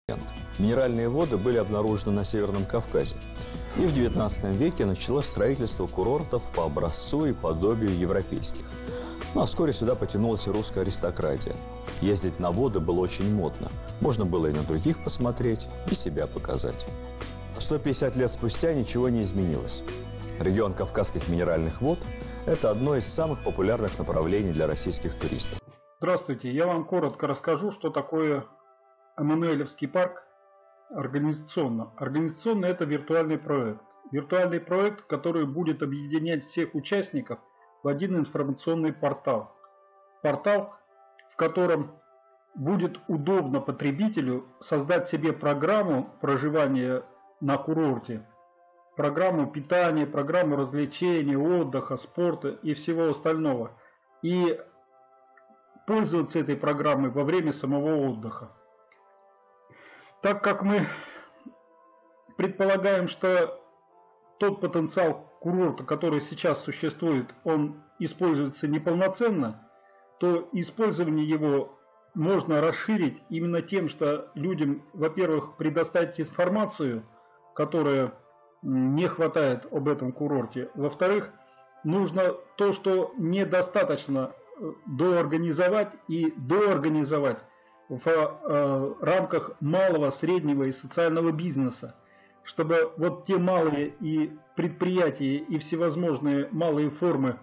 Минеральные воды были обнаружены на Северном Кавказе. И в XIX веке началось строительство курортов по образцу и подобию европейских. Ну а вскоре сюда потянулась и русская аристократия. Ездить на воды было очень модно. Можно было и на других посмотреть, и себя показать. 150 лет спустя ничего не изменилось. Регион Кавказских минеральных вод – это одно из самых популярных направлений для российских туристов. Здравствуйте, я вам коротко расскажу, что такое Эммануэлевский парк организационно. Организационно это виртуальный проект. Виртуальный проект, который будет объединять всех участников в один информационный портал. Портал, в котором будет удобно потребителю создать себе программу проживания на курорте, программу питания, программу развлечений, отдыха, спорта и всего остального. И пользоваться этой программой во время самого отдыха. Так как мы предполагаем, что тот потенциал курорта, который сейчас существует, он используется неполноценно, то использование его можно расширить именно тем, что людям, во-первых, предоставить информацию, которая не хватает об этом курорте. Во-вторых, нужно то, что недостаточно доорганизовать и доорганизовать в рамках малого, среднего и социального бизнеса, чтобы вот те малые и предприятия и всевозможные малые формы,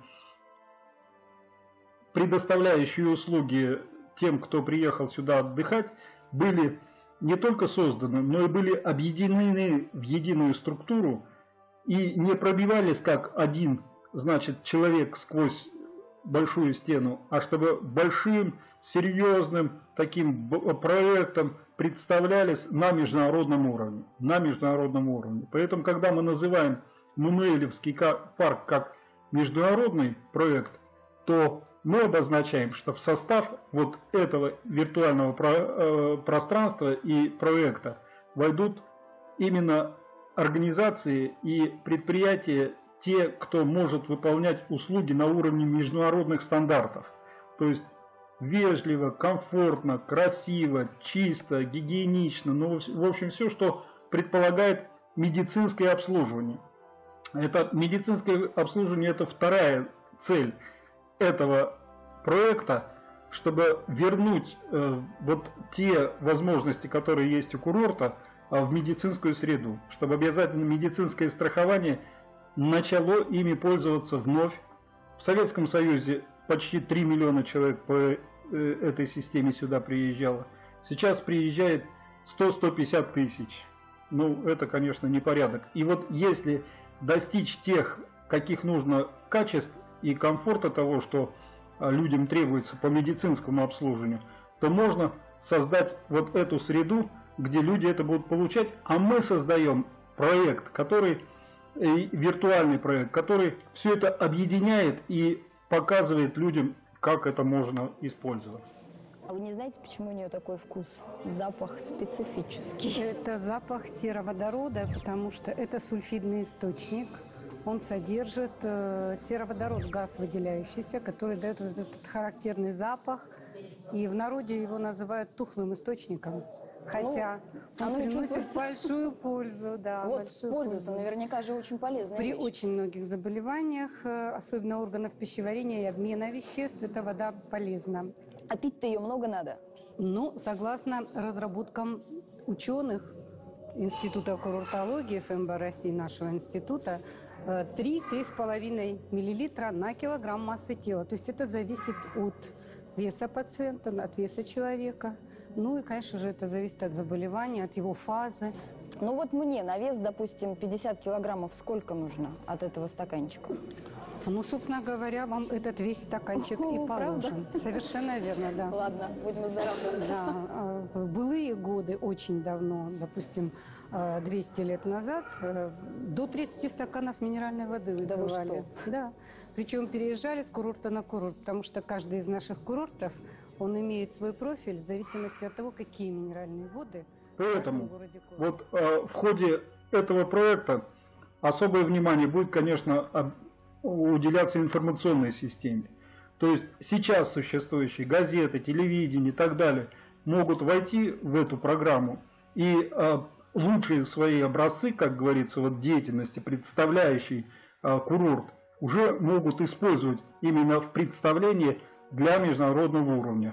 предоставляющие услуги тем, кто приехал сюда отдыхать, были не только созданы, но и были объединены в единую структуру и не пробивались как один, значит, человек сквозь большую стену, а чтобы большим, серьезным таким проектом представлялись на международном уровне. На международном уровне. Поэтому, когда мы называем Эммануэлевский парк как международный проект, то мы обозначаем, что в состав вот этого виртуального пространства и проекта войдут именно организации и предприятия, те, кто может выполнять услуги на уровне международных стандартов. То есть вежливо, комфортно, красиво, чисто, гигиенично, ну, в общем, все, что предполагает медицинское обслуживание. Это медицинское обслуживание – это вторая цель этого проекта, чтобы вернуть вот те возможности, которые есть у курорта, в медицинскую среду, чтобы обязательно медицинское страхование начало ими пользоваться вновь. В Советском Союзе почти 3 миллиона человек по этой системе сюда приезжало. Сейчас приезжает 100-150 тысяч. Ну, это, конечно, непорядок. И вот если достичь тех, каких нужно качеств и комфорта того, что людям требуется по медицинскому обслуживанию, то можно создать вот эту среду, где люди это будут получать, а мы создаем проект, который виртуальный проект, который все это объединяет и показывает людям, как это можно использовать. А вы не знаете, почему у нее такой вкус? Запах специфический. Это запах сероводорода, потому что это сульфидный источник. Он содержит сероводород, газ выделяющийся, который дает вот этот характерный запах. И в народе его называют тухлым источником. Хотя он приносит большую пользу. Да, вот польза-то наверняка же очень полезная. При очень многих заболеваниях, особенно органов пищеварения и обмена веществ, эта вода полезна. А пить-то ее много надо? Ну, согласно разработкам ученых Института курортологии ФМБ России, нашего института, 3-3,5 мл на килограмм массы тела. То есть это зависит от веса пациента, от веса человека. Ну и, конечно же, это зависит от заболевания, от его фазы. Ну вот мне на вес, допустим, 50 килограммов сколько нужно от этого стаканчика? Ну, собственно говоря, вам этот весь стаканчик и положен. Правда? Совершенно верно, да. Ладно, будем здоровы. Да, в былые годы, очень давно, допустим, 200 лет назад, до 30 стаканов минеральной воды выпивали. Да вы что? Да. Причем переезжали с курорта на курорт, потому что каждый из наших курортов, он имеет свой профиль в зависимости от того, какие минеральные воды в каждом городе. Вот в ходе этого проекта особое внимание будет, конечно, уделяться информационной системе. То есть сейчас существующие газеты, телевидение и так далее могут войти в эту программу И лучшие свои образцы, как говорится, вот деятельности, представляющие курорт, уже могут использовать именно в представлении для международного уровня.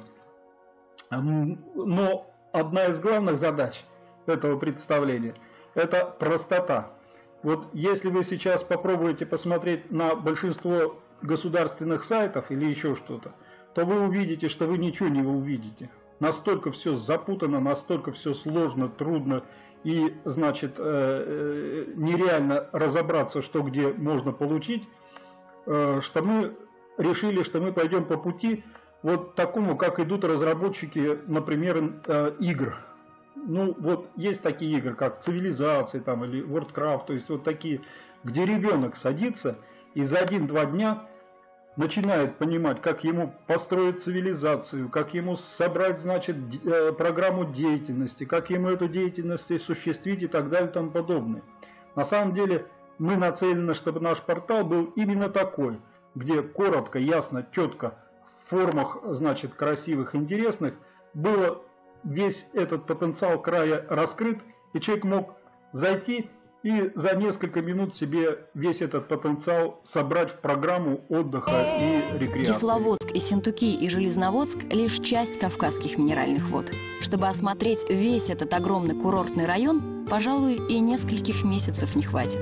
Но одна из главных задач этого представления – это простота. Вот если вы сейчас попробуете посмотреть на большинство государственных сайтов или еще что-то, то вы увидите, что вы ничего не увидите. Настолько все запутано, настолько все сложно, трудно и, значит, нереально разобраться, что где можно получить, что мы решили, что мы пойдем по пути вот такому, как идут разработчики, например, игр. Ну, вот есть такие игры, как «Цивилизации» там, или «Worldcraft», то есть вот такие, где ребенок садится и за 1-2 дня начинает понимать, как ему построить цивилизацию, как ему собрать, значит, программу деятельности, как ему эту деятельность осуществить и так далее и тому подобное. На самом деле мы нацелены, чтобы наш портал был именно такой, где коротко, ясно, четко, в формах, значит, красивых, интересных, было весь этот потенциал края раскрыт, и человек мог зайти и за несколько минут себе весь этот потенциал собрать в программу отдыха и рекреации. Кисловодск, Ессентуки и Железноводск – лишь часть Кавказских минеральных вод. Чтобы осмотреть весь этот огромный курортный район, пожалуй, и нескольких месяцев не хватит.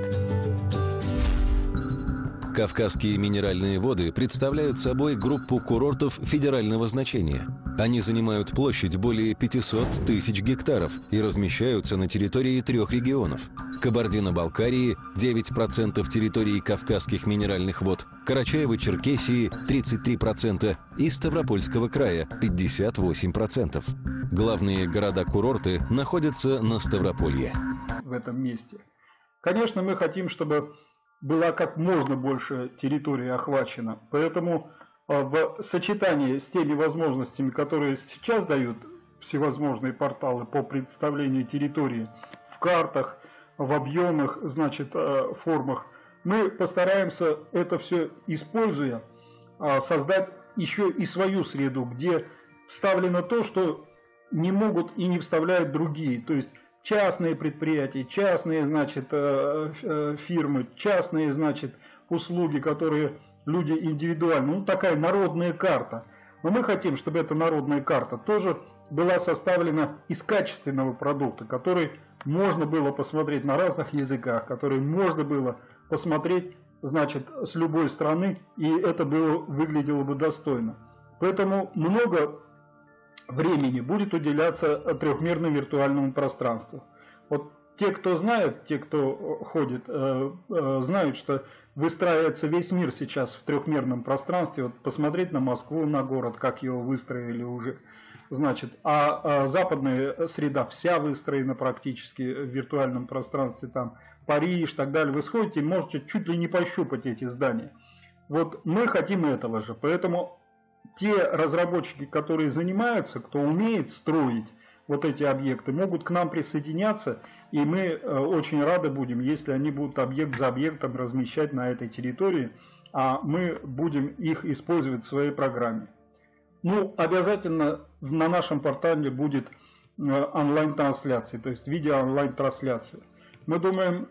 Кавказские минеральные воды представляют собой группу курортов федерального значения. Они занимают площадь более 500 тысяч гектаров и размещаются на территории 3 регионов. Кабардино-Балкарии – 9% территории Кавказских минеральных вод, Карачаево-Черкесии – 33% и Ставропольского края – 58%. Главные города-курорты находятся на Ставрополье. В этом месте. Конечно, мы хотим, чтобы была как можно больше территории охвачена. Поэтому в сочетании с теми возможностями, которые сейчас дают всевозможные порталы по представлению территории в картах, в объемах, значит, формах, мы постараемся это все используя создать еще и свою среду, где вставлено то, что не могут и не вставляют другие. То есть частные предприятия, частные, значит, фирмы, частные, значит, услуги, которые люди индивидуально, ну такая народная карта. Но мы хотим, чтобы эта народная карта тоже была составлена из качественного продукта, который можно было посмотреть на разных языках, который можно было посмотреть, значит, с любой страны, и это выглядело бы достойно. Поэтому много времени будет уделяться трехмерному виртуальному пространству. Вот те, кто знает, те, кто ходит, знают, что выстраивается весь мир сейчас в трехмерном пространстве. Вот посмотреть на Москву, на город, как его выстроили уже. Значит, а западная среда вся выстроена практически в виртуальном пространстве, там Париж и так далее. Вы сходите и можете чуть ли не пощупать эти здания. Вот мы хотим этого же, поэтому те разработчики, которые занимаются, кто умеет строить вот эти объекты, могут к нам присоединяться, и мы очень рады будем, если они будут объект за объектом размещать на этой территории, а мы будем их использовать в своей программе. Ну, обязательно на нашем портале будет онлайн-трансляция, то есть видео-онлайн-трансляция. Мы думаем,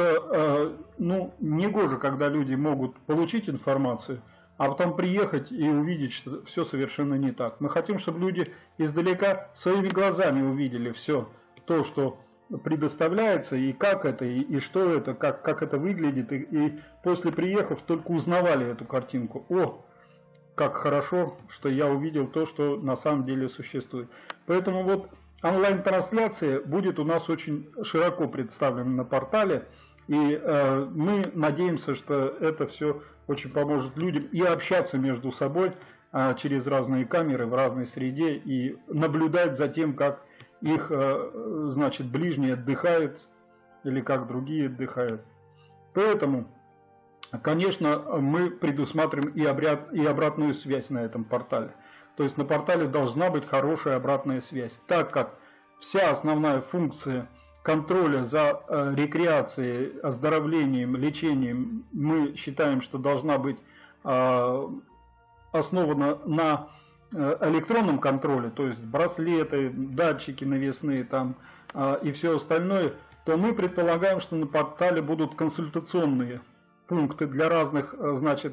что ну, негоже, когда люди могут получить информацию, а потом приехать и увидеть, что все совершенно не так. Мы хотим, чтобы люди издалека своими глазами увидели все то, что предоставляется, и как это, и что это, как это выглядит, и после приехав только узнавали эту картинку. О, как хорошо, что я увидел то, что на самом деле существует. Поэтому вот онлайн-трансляция будет у нас очень широко представлена на портале, и мы надеемся, что это все очень поможет людям и общаться между собой через разные камеры в разной среде и наблюдать за тем, как их, значит, ближние отдыхают или как другие отдыхают. Поэтому, конечно, мы предусматриваем и обратную связь на этом портале. То есть на портале должна быть хорошая обратная связь, так как вся основная функция контроля за рекреацией, оздоровлением, лечением, мы считаем, что должна быть основана на электронном контроле, то есть браслеты, датчики навесные там и все остальное, то мы предполагаем, что на портале будут консультационные пункты для разных, значит,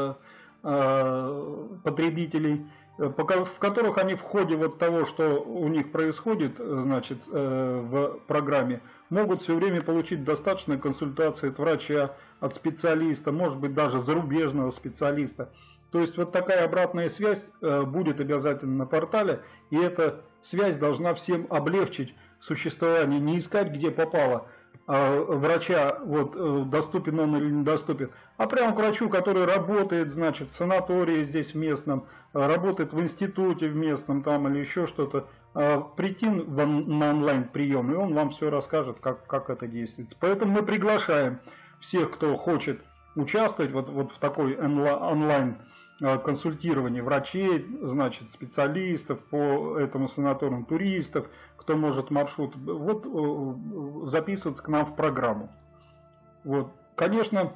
потребителей, в которых они в ходе вот того, что у них происходит, значит, в программе, могут все время получить достаточную консультацию от врача, от специалиста, может быть даже зарубежного специалиста. То есть вот такая обратная связь будет обязательно на портале, и эта связь должна всем облегчить существование, не искать где попало врача, вот доступен он или недоступен, а прямо к врачу, который работает, значит, в санатории здесь в местном, работает в институте в местном там или еще что-то, прийти на онлайн прием, и он вам все расскажет, как это действует. Поэтому мы приглашаем всех, кто хочет участвовать вот в такой онлайн консультировании врачей, значит, специалистов по этому санаторию, туристов, кто может маршрут, вот записываться к нам в программу. Вот. Конечно,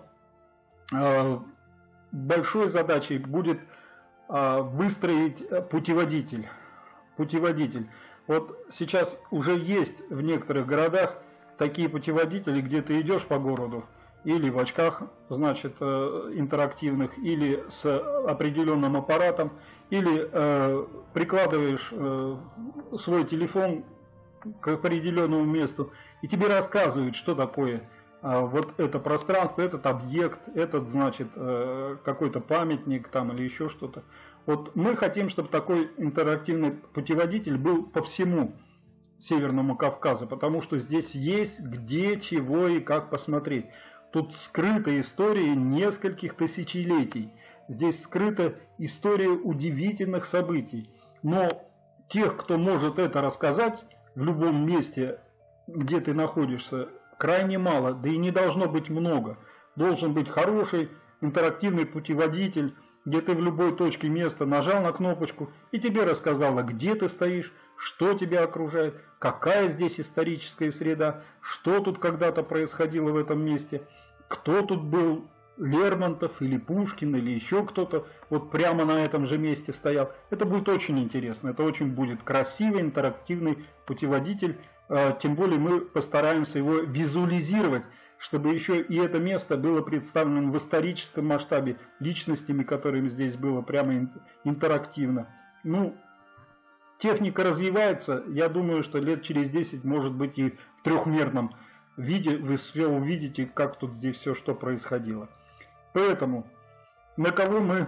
большой задачей будет выстроить путеводитель. Вот сейчас уже есть в некоторых городах такие путеводители, где ты идешь по городу, или в очках, значит, интерактивных, или с определенным аппаратом, или прикладываешь свой телефон к определенному месту, и тебе рассказывают, что такое вот это пространство, этот объект, этот, значит, какой-то памятник там или еще что-то. Вот мы хотим, чтобы такой интерактивный путеводитель был по всему Северному Кавказу, потому что здесь есть где, чего и как посмотреть. Тут скрыта история нескольких тысячелетий. Здесь скрыта история удивительных событий. Но тех, кто может это рассказать в любом месте, где ты находишься, крайне мало, да и не должно быть много. Должен быть хороший интерактивный путеводитель, где ты в любой точке места нажал на кнопочку, и тебе рассказало, где ты стоишь, что тебя окружает, какая здесь историческая среда, что тут когда-то происходило в этом месте, кто тут был, Лермонтов или Пушкин или еще кто-то вот прямо на этом же месте стоял. Это будет очень интересно, это очень будет красивый интерактивный путеводитель, тем более мы постараемся его визуализировать, чтобы еще и это место было представлено в историческом масштабе личностями, которыми здесь было прямо интерактивно. Ну, техника развивается, я думаю, что лет через 10, может быть, и в трехмерном виде вы все увидите, как тут здесь все, что происходило. Поэтому на кого мы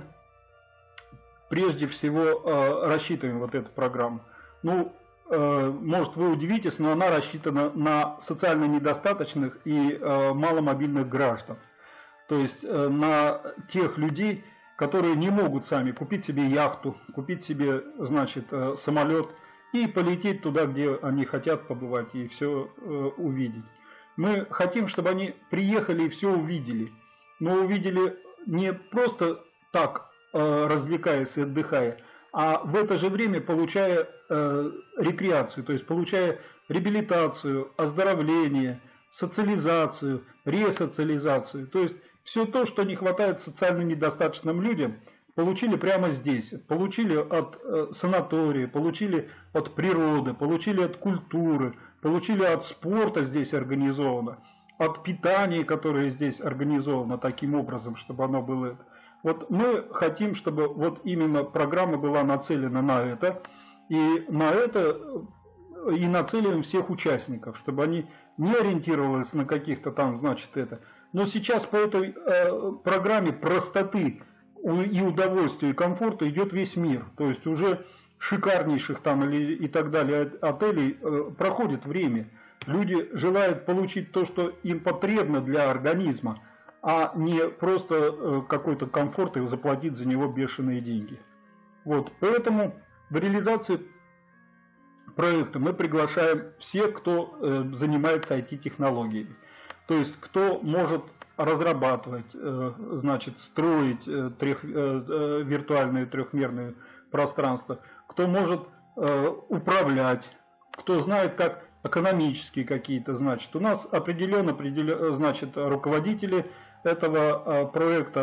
прежде всего рассчитываем вот эту программу? Ну, может, вы удивитесь, но она рассчитана на социально недостаточных и маломобильных граждан. То есть на тех людей, которые не могут сами купить себе яхту, купить себе, значит, самолет и полететь туда, где они хотят побывать и все увидеть. Мы хотим, чтобы они приехали и все увидели. Но увидели не просто так, развлекаясь и отдыхая, а в это же время получая рекреацию, то есть получая реабилитацию, оздоровление, социализацию, ресоциализацию. То есть все то, что не хватает социально недостаточным людям, получили прямо здесь. Получили от санатория, получили от природы, получили от культуры, получили от спорта здесь организовано, от питания, которое здесь организовано таким образом, чтобы оно было... Вот мы хотим, чтобы вот именно программа была нацелена на это, и на это и нацеливаем всех участников, чтобы они не ориентировались на каких-то там, значит, это. Но сейчас по этой программе простоты и удовольствия, и комфорта идет весь мир. То есть уже шикарнейших там или и так далее отелей проходит время. Люди желают получить то, что им потребно для организма, а не просто какой-то комфорт и заплатить за него бешеные деньги. Вот, поэтому в реализации проекта мы приглашаем всех, кто занимается IT-технологиями. То есть, кто может разрабатывать, значит, строить виртуальные трехмерные пространства, кто может управлять, кто знает, как экономические какие-то, значит, у нас определенно, значит, руководители этого проекта,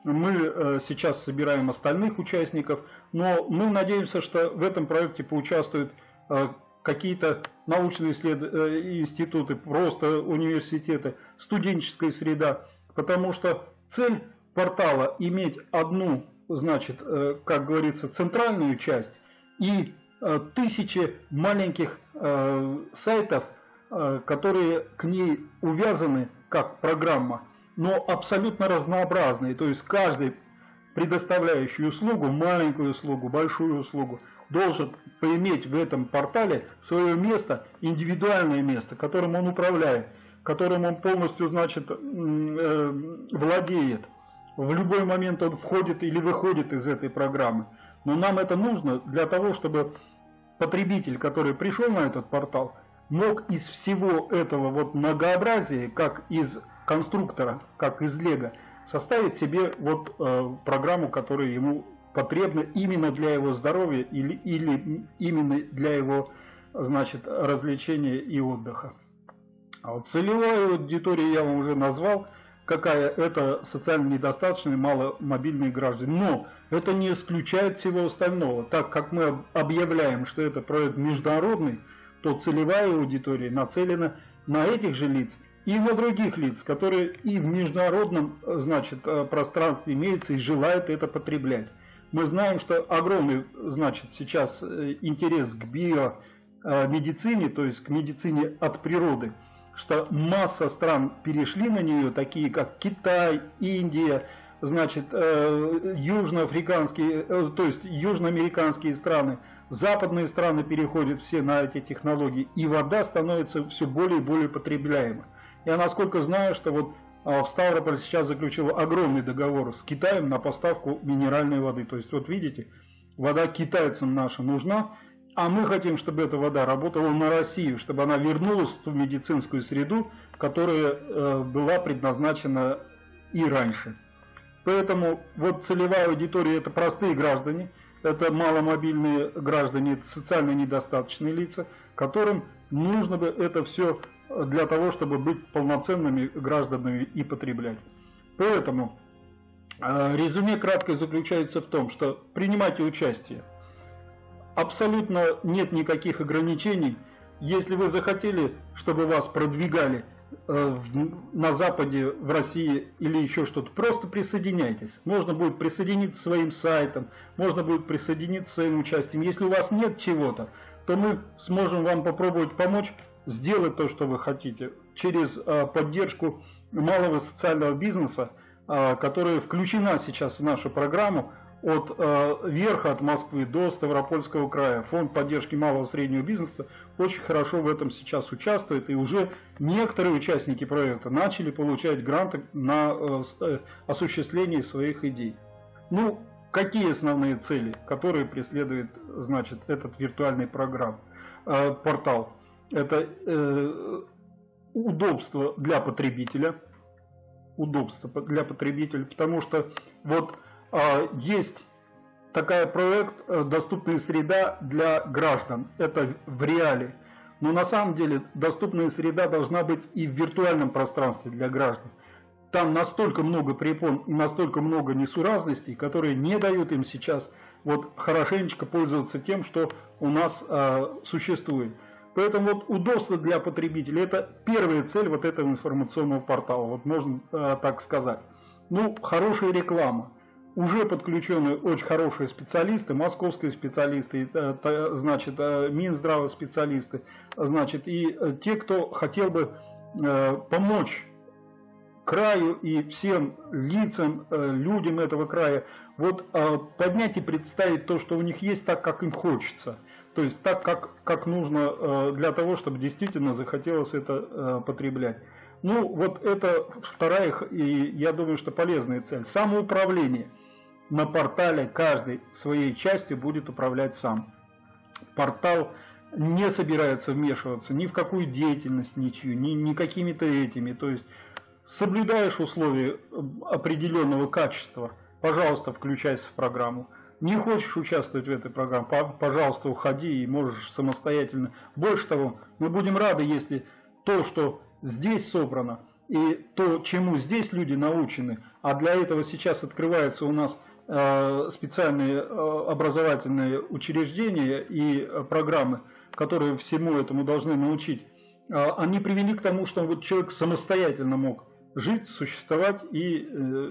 Мы сейчас собираем остальных участников, но мы надеемся, что в этом проекте поучаствуют какие-то научные институты, просто университеты, студенческая среда, потому что цель портала иметь одну, значит, как говорится, центральную часть и тысячи маленьких сайтов, которые к ней увязаны как программа, но абсолютно разнообразные, то есть каждый предоставляющий услугу, маленькую услугу, большую услугу, должен поиметь в этом портале свое место, индивидуальное место, которым он управляет, которым он полностью, значит, владеет. В любой момент он входит или выходит из этой программы. Но нам это нужно для того, чтобы потребитель, который пришел на этот портал, мог из всего этого вот многообразия, как из конструктора, как из Лего, составить себе вот программу, которая ему потребна именно для его здоровья или именно для его, значит, развлечения и отдыха. А вот целевая аудитория я вам уже назвал, какая это социально недостаточные, маломобильные граждане. Но это не исключает всего остального. Так как мы объявляем, что это проект международный, то целевая аудитория нацелена на этих же лиц и на других лиц, которые и в международном, значит, пространстве имеются и желают это потреблять. Мы знаем, что огромный, значит, сейчас интерес к биомедицине, то есть к медицине от природы, что масса стран перешли на нее, такие как Китай, Индия, значит, южноафриканские, то есть южноамериканские страны, западные страны переходят все на эти технологии, и вода становится все более и более потребляемой. Я насколько знаю, что вот в Ставрополь сейчас заключил огромный договор с Китаем на поставку минеральной воды. То есть, вот видите, вода китайцам наша нужна, а мы хотим, чтобы эта вода работала на Россию, чтобы она вернулась в ту медицинскую среду, которая была предназначена и раньше. Поэтому вот целевая аудитория – это простые граждане, это маломобильные граждане, это социально недостаточные лица, которым нужно бы это все для того, чтобы быть полноценными гражданами и потреблять. Поэтому резюме краткое заключается в том, что принимайте участие. Абсолютно нет никаких ограничений. Если вы захотели, чтобы вас продвигали на Западе, в России или еще что-то, просто присоединяйтесь. Можно будет присоединиться своим сайтом, можно будет присоединиться своим участием. Если у вас нет чего-то, то мы сможем вам попробовать помочь сделать то, что вы хотите, через поддержку малого социального бизнеса, которая включена сейчас в нашу программу от верха, от Москвы до Ставропольского края. Фонд поддержки малого и среднего бизнеса очень хорошо в этом сейчас участвует, и уже некоторые участники проекта начали получать гранты на осуществление своих идей. Ну, какие основные цели, которые преследует, значит, этот виртуальный портал? Это удобство для потребителя, потому что вот есть такой проект «Доступная среда для граждан», это в реале, но на самом деле доступная среда должна быть и в виртуальном пространстве для граждан. Там настолько много препон и настолько много несуразностей, которые не дают им сейчас вот хорошенечко пользоваться тем, что у нас существует. Поэтому вот удобство для потребителей – это первая цель вот этого информационного портала, вот можно так сказать. Ну, хорошая реклама. Уже подключены очень хорошие специалисты, московские специалисты, значит, Минздрава специалисты, значит, и те, кто хотел бы помочь краю и всем лицам, людям этого края, вот поднять и представить то, что у них есть, так, как им хочется. То есть так, как нужно для того, чтобы действительно захотелось это потреблять. Ну, вот это вторая, и я думаю, что полезная цель. Самоуправление. На портале каждый своей частью будет управлять сам. Портал не собирается вмешиваться ни в какую деятельность, ничью, ни какими-то этими. То есть соблюдаешь условия определенного качества, пожалуйста, включайся в программу. Не хочешь участвовать в этой программе, пожалуйста, уходи и можешь самостоятельно. Больше того, мы будем рады, если то, что здесь собрано, и то, чему здесь люди научены, а для этого сейчас открываются у нас специальные образовательные учреждения и программы, которые всему этому должны научить, они привели к тому, что вот человек самостоятельно мог жить, существовать и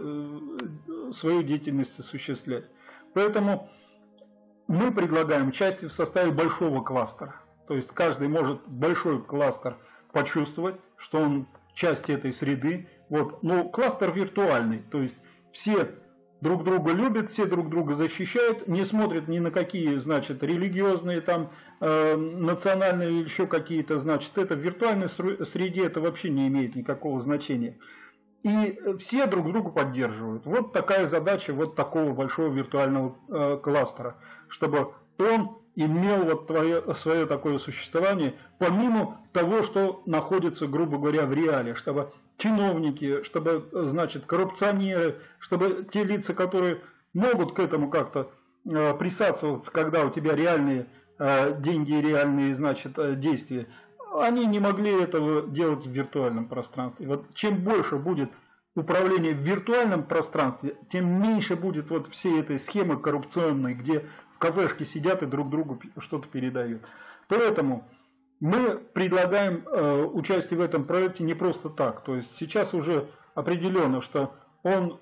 свою деятельность осуществлять. Поэтому мы предлагаем части в составе большого кластера. То есть каждый может большой кластер почувствовать, что он часть этой среды. Вот. Но кластер виртуальный, то есть все друг друга любят, все друг друга защищают, не смотрят ни на какие, значит, религиозные, там, национальные или еще какие-то, значит, это в виртуальной среде это вообще не имеет никакого значения. И все друг друга поддерживают. Вот такая задача вот такого большого виртуального кластера, чтобы он имел вот свое такое существование, помимо того, что находится, грубо говоря, в реале, чтобы чиновники, чтобы, значит, коррупционеры, чтобы те лица, которые могут к этому как-то присасываться, когда у тебя реальные деньги и реальные, значит, действия, они не могли этого делать в виртуальном пространстве. Вот чем больше будет управление в виртуальном пространстве, тем меньше будет вот всей этой схемы коррупционной, где в кафешке сидят и друг другу что-то передают. Поэтому мы предлагаем участие в этом проекте не просто так. То есть сейчас уже определенно, что он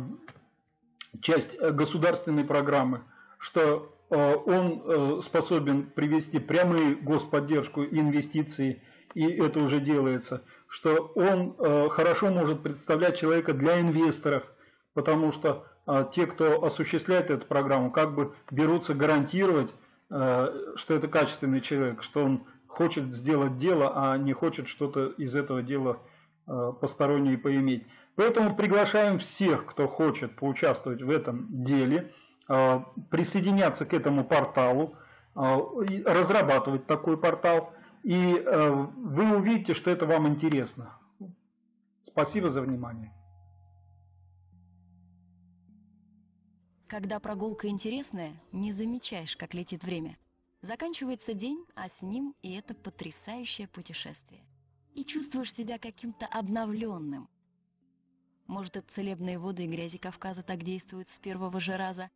часть государственной программы, что он способен привести прямую господдержку и инвестиции, и это уже делается, что он хорошо может представлять человека для инвесторов, потому что те, кто осуществляет эту программу, как бы берутся гарантировать, что это качественный человек, что он хочет сделать дело, а не хочет что-то из этого дела постороннее поиметь. Поэтому приглашаем всех, кто хочет поучаствовать в этом деле, присоединяться к этому порталу, разрабатывать такой портал, и вы увидите, что это вам интересно. Спасибо за внимание. Когда прогулка интересная, не замечаешь, как летит время. Заканчивается день, а с ним и это потрясающее путешествие. И чувствуешь себя каким-то обновленным. Может, это целебные воды и грязи Кавказа так действуют с первого же раза?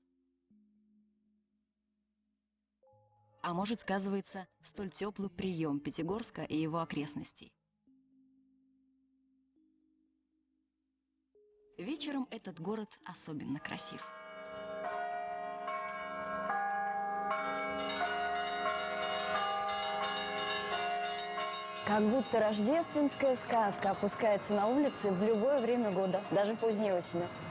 А может, сказывается столь теплый прием Пятигорска и его окрестностей. Вечером этот город особенно красив. Как будто рождественская сказка опускается на улице в любое время года, даже поздней осенью.